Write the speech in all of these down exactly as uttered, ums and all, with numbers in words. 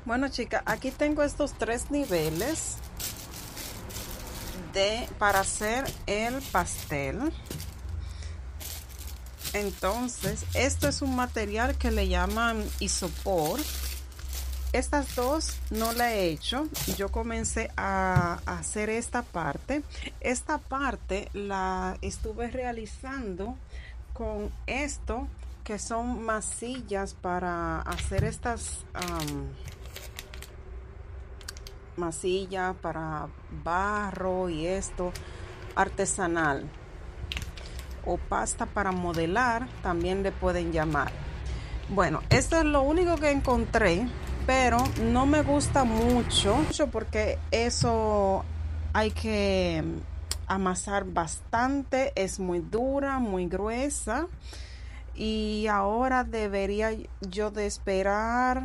Bueno, chicas, aquí tengo estos tres niveles de para hacer el pastel. Entonces, esto es un material que le llaman isopor. Estas dos no la he hecho. Yo comencé a, a hacer esta parte. Esta parte la estuve realizando con esto, que son masillas para hacer estas um, masillas para barro y esto artesanal, o pasta para modelar, también le pueden llamar. Bueno, esto es lo único que encontré, pero no me gusta mucho, mucho porque eso hay que amasar bastante, es muy dura, muy gruesa, y ahora debería yo de esperar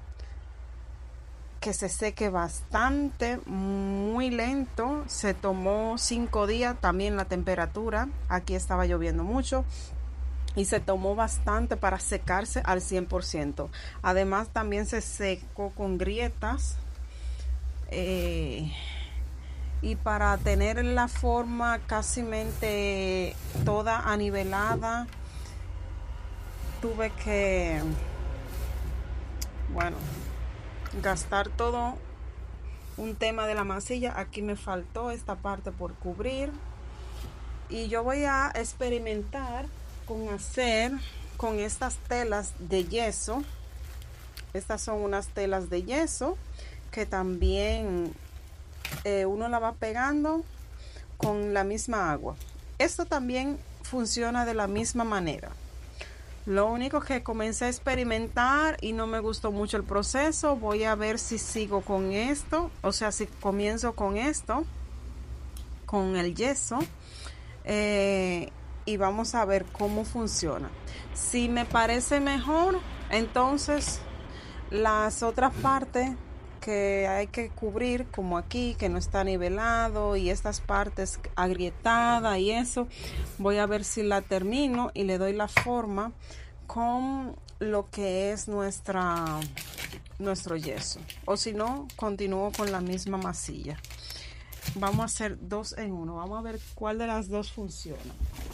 que se seque bastante, muy lento. Se tomó cinco días, también la temperatura, aquí estaba lloviendo mucho, y se tomó bastante para secarse al cien por ciento. Además también se secó con grietas, eh, y para tener la forma casi toda anivelada tuve que, bueno, gastar todo un tema de la masilla. Aquí me faltó esta parte por cubrir, y yo voy a experimentar con hacer con estas telas de yeso. Estas son unas telas de yeso que también eh, uno la va pegando con la misma agua. Esto también funciona de la misma manera. Lo único que comencé a experimentar y no me gustó mucho el proceso. Voy a ver si sigo con esto, o sea, si comienzo con esto, con el yeso, eh, y vamos a ver cómo funciona. Si me parece mejor, entonces las otras partes que hay que cubrir, como aquí, que no está nivelado, y estas partes agrietadas y eso, voy a ver si la termino y le doy la forma con lo que es nuestra nuestro yeso, o si no, continúo con la misma masilla. Vamos a hacer dos en uno, vamos a ver cuál de las dos funciona.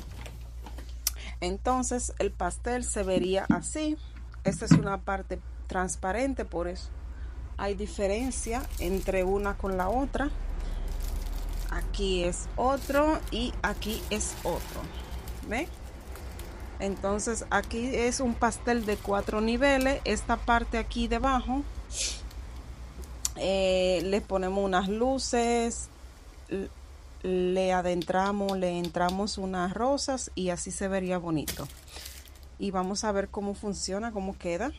Entonces el pastel se vería así. Esta es una parte transparente, por eso hay diferencia entre una con la otra. Aquí es otro y aquí es otro, ¿ve? Entonces aquí es un pastel de cuatro niveles. Esta parte aquí debajo, eh, le ponemos unas luces, le adentramos, le entramos unas rosas, y así se vería bonito. Y vamos a ver cómo funciona, cómo queda.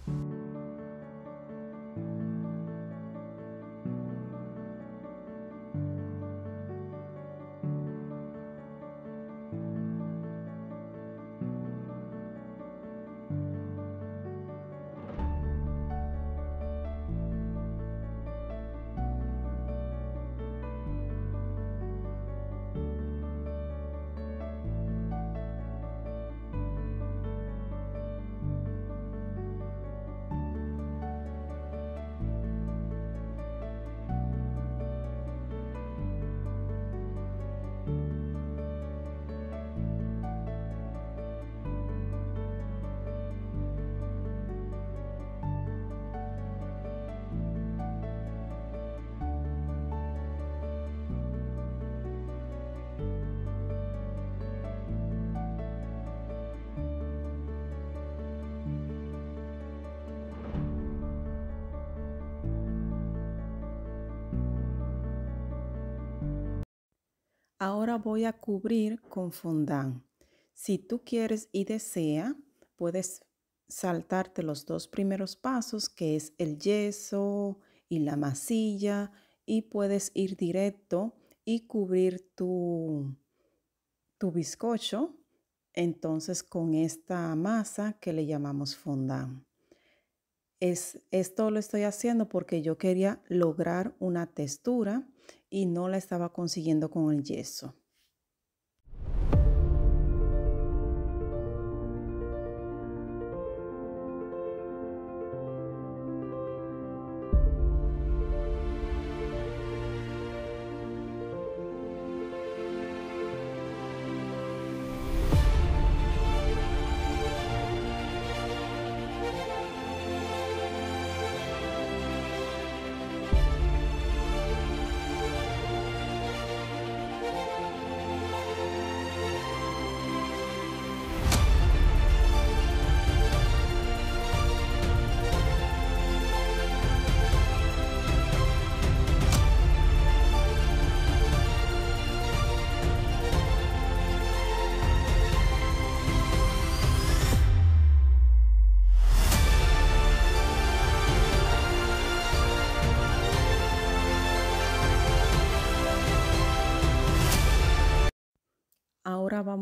Ahora voy a cubrir con fondant. Si tú quieres y deseas, puedes saltarte los dos primeros pasos, que es el yeso y la masilla, y puedes ir directo y cubrir tu, tu bizcocho, entonces con esta masa que le llamamos fondant. Es, esto lo estoy haciendo porque yo quería lograr una textura y no la estaba consiguiendo con el yeso.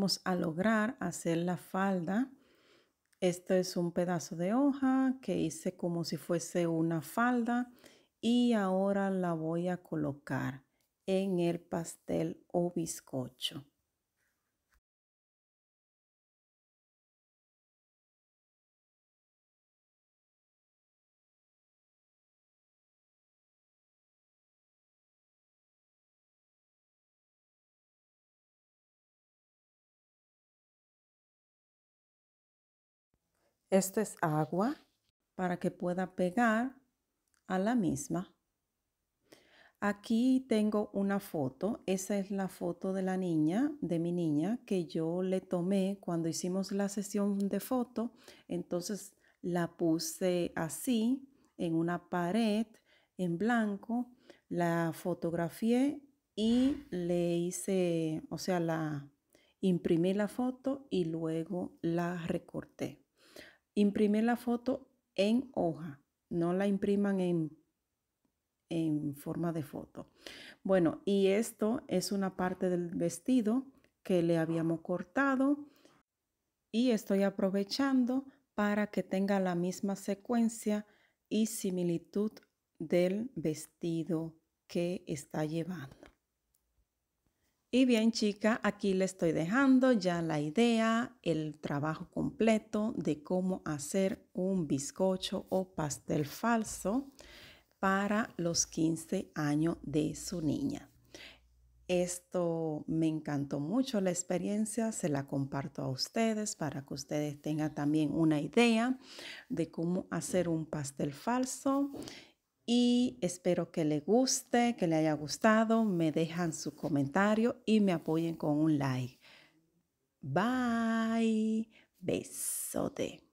vamos a lograr hacer la falda. Esto es un pedazo de hoja que hice como si fuese una falda y ahora la voy a colocar en el pastel o bizcocho. Esto es agua para que pueda pegar a la misma. Aquí tengo una foto. Esa es la foto de la niña, de mi niña, que yo le tomé cuando hicimos la sesión de foto. Entonces la puse así en una pared en blanco, la fotografié y le hice, o sea, la imprimí la foto y luego la recorté. Imprimí la foto en hoja, no la impriman en, en forma de foto. Bueno, y esto es una parte del vestido que le habíamos cortado y estoy aprovechando para que tenga la misma secuencia y similitud del vestido que está llevando. Y bien, chica, aquí le estoy dejando ya la idea, el trabajo completo de cómo hacer un bizcocho o pastel falso para los quince años de su niña. Esto me encantó mucho la experiencia, se la comparto a ustedes para que ustedes tengan también una idea de cómo hacer un pastel falso. Y espero que les guste, que les haya gustado. Me dejan su comentario y me apoyen con un like. Bye. Besote.